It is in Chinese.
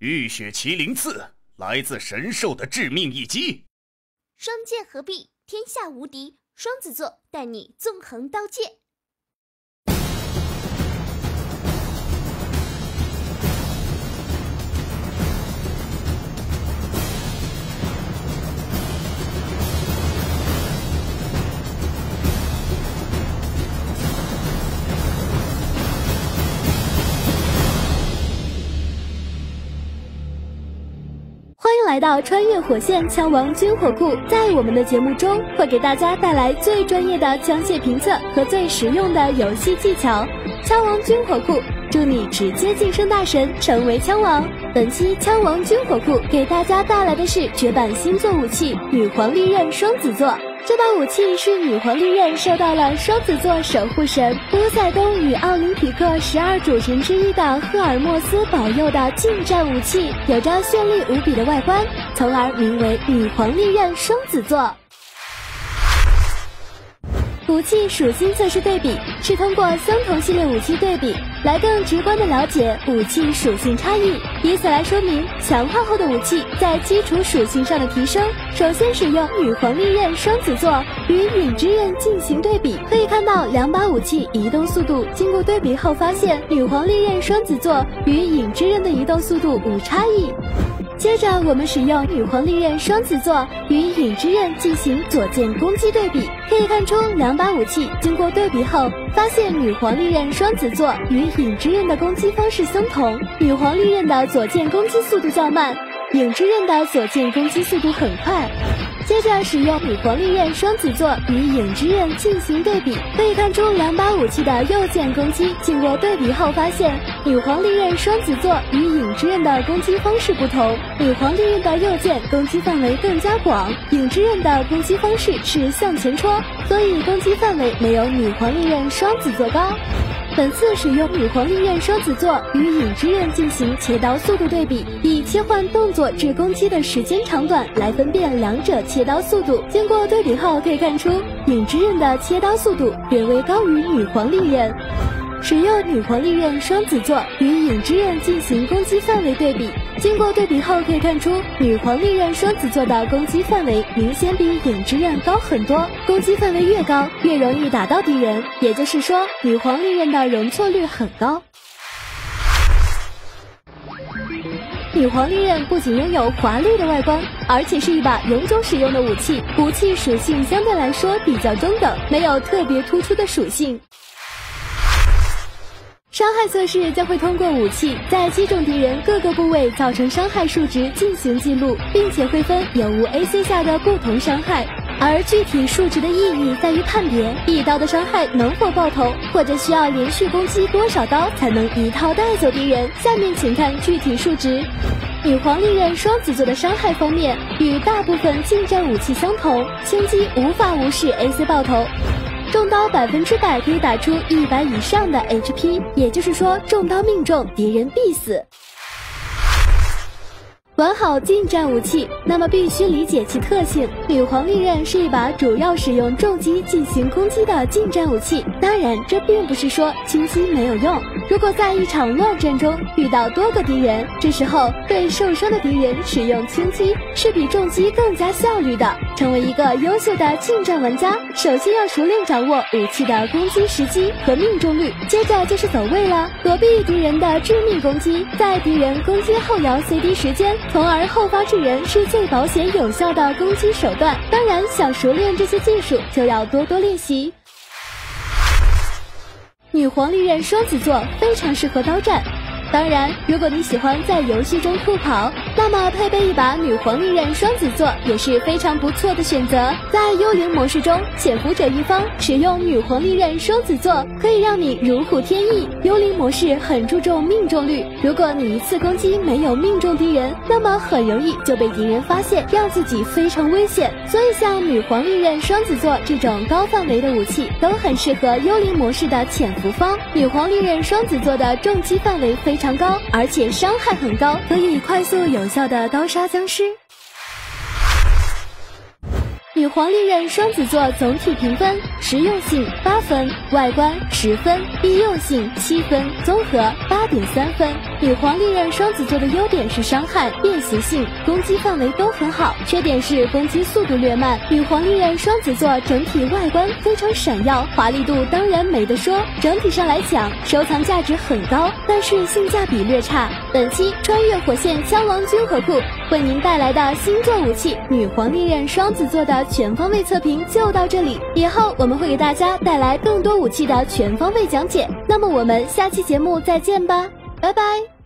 浴血麒麟刺，来自神兽的致命一击。 双剑合璧，天下无敌。双子座带你纵横刀剑。 欢迎来到穿越火线枪王军火库，在我们的节目中会给大家带来最专业的枪械评测和最实用的游戏技巧。枪王军火库，祝你直接晋升大神，成为枪王。本期枪王军火库给大家带来的是绝版星座武器女皇利刃双子座。这把武器是女皇利刃受到了双子座守护神波塞冬与奥林匹克12主神之一的赫尔墨斯保佑的近战武器，有着绚丽无比的外观，从而名为女皇利刃双子座。武器属性测试对比是通过相同系列武器对比来更直观地了解武器属性差异，以此来说明强化后的武器在基础属性上的提升。首先使用女皇利刃双子座与影之刃进行对比，可以看到两把武器移动速度，经过对比后发现女皇利刃双子座与影之刃的移动速度无差异。接着我们使用女皇利刃双子座与影之刃进行左键攻击对比，可以看出两把武器经过对比后发现女皇利刃双子座与影之刃的攻击方式相同，女皇利刃的左键攻击速度较慢，影之刃的左键攻击速度很快。接着使用女皇利刃双子座与影之刃进行对比，可以看出两把武器的右键攻击经过对比后发现女皇利刃双子座与影之刃的攻击方式不同，女皇利刃的右键攻击范围更加广，影之刃的攻击方式是向前戳，所以攻击范围没有女皇利刃双子座高。本次使用女皇利刃双子座与影之刃进行切刀速度对比，以切换动作至攻击的时间长短来分辨两者切刀速度。经过对比后可以看出，影之刃的切刀速度略微高于女皇利刃。使用女皇利刃双子座与影之刃进行攻击范围对比，经过对比后可以看出，女皇利刃双子座的攻击范围明显比影之刃高很多，攻击范围越高越容易打到敌人，也就是说女皇利刃的容错率很高。女皇利刃不仅拥有华丽的外观，而且是一把永久使用的武器，武器属性相对来说比较中等，没有特别突出的属性。伤害测试将会通过武器在击中敌人各个部位造成伤害数值进行记录，并且会分有无 AC 下的不同伤害，而具体数值的意义在于判别一刀的伤害能否爆头，或者需要连续攻击多少刀才能一套带走敌人。下面请看具体数值。女皇利刃双子座的伤害方面与大部分近战武器相同，轻击无法无视 AC 爆头，中刀100%可以打出100以上的 HP， 也就是说中刀命中敌人必死。玩好近战武器，那么必须理解其特性。女皇利刃是一把主要使用重击进行攻击的近战武器，当然这并不是说轻击没有用。如果在一场乱战中遇到多个敌人，这时候对受伤的敌人使用轻击是比重击更加效率的。成为一个优秀的近战玩家，首先要熟练掌握武器的攻击时机和命中率，接着就是走位了，躲避敌人的致命攻击，在敌人攻击后摇 CD 时间，从而后发制人，是最保险有效的攻击手段。当然想熟练这些技术就要多多练习。女皇利刃双子座非常适合刀战，当然如果你喜欢在游戏中酷跑，那么配备一把女皇利刃双子座也是非常不错的选择。在幽灵模式中，潜伏者一方使用女皇利刃双子座可以让你如虎添翼。幽灵模式很注重命中率，如果你一次攻击没有命中敌人，那么很容易就被敌人发现，让自己非常危险。所以像女皇利刃双子座这种高范围的武器都很适合幽灵模式的潜伏方。女皇利刃双子座的重击范围非常高，而且伤害很高，可以快速有效的刀杀僵尸。 女皇利刃双子座总体评分：实用性8分，外观10分，易用性7分，综合8.3分。女皇利刃双子座的优点是伤害、便携性、攻击范围都很好，缺点是攻击速度略慢。女皇利刃双子座整体外观非常闪耀，华丽度当然没得说，整体上来讲收藏价值很高，但是性价比略差。本期穿越火线枪王军火库为您带来的星座武器女皇利刃双子座的全方位测评就到这里，以后我们会给大家带来更多武器的全方位讲解。那么我们下期节目再见吧，拜拜。